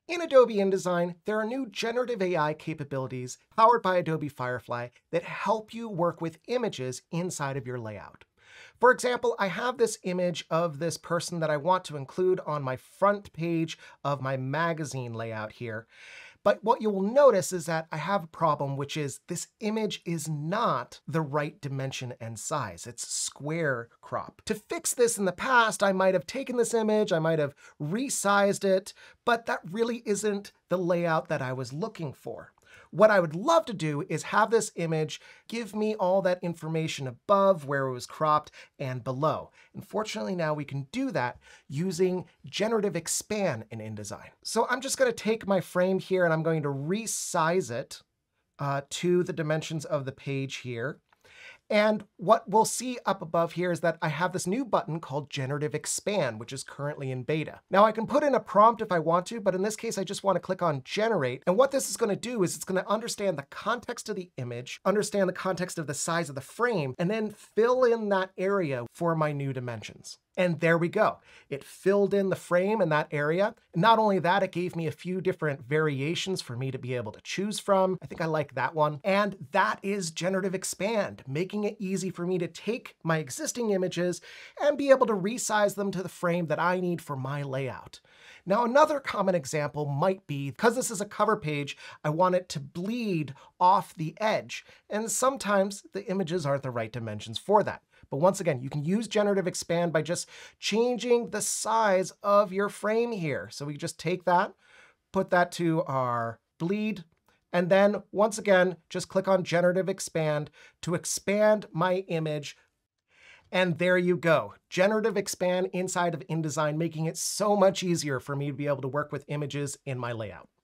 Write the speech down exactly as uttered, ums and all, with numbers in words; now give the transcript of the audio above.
In Adobe InDesign, there are new generative A I capabilities powered by Adobe Firefly that help you work with images inside of your layout. For example, I have this image of this person that I want to include on my front page of my magazine layout here. But what you will notice is that I have a problem, which is this image is not the right dimension and size. It's square crop. To fix this in the past, I might have taken this image, I might have resized it, but that really isn't the layout that I was looking for. What I would love to do is have this image give me all that information above where it was cropped and below. Unfortunately, now we can do that using Generative Expand in InDesign. So I'm just going to take my frame here and I'm going to resize it uh, to the dimensions of the page here. And what we'll see up above here is that I have this new button called Generative Expand, which is currently in beta. Now I can put in a prompt if I want to, but in this case, I just want to click on Generate. And what this is going to do is it's going to understand the context of the image, understand the context of the size of the frame, and then fill in that area for my new dimensions. And there we go. It filled in the frame in that area. And not only that, it gave me a few different variations for me to be able to choose from. I think I like that one. And that is Generative Expand, making it easy for me to take my existing images and be able to resize them to the frame that I need for my layout. Now, another common example might be, because this is a cover page, I want it to bleed off the edge. And sometimes the images aren't the right dimensions for that. But once again, you can use Generative Expand by just changing the size of your frame here. So we just take that, put that to our bleed, and then once again, just click on Generative Expand to expand my image. And there you go. Generative Expand inside of InDesign, making it so much easier for me to be able to work with images in my layout.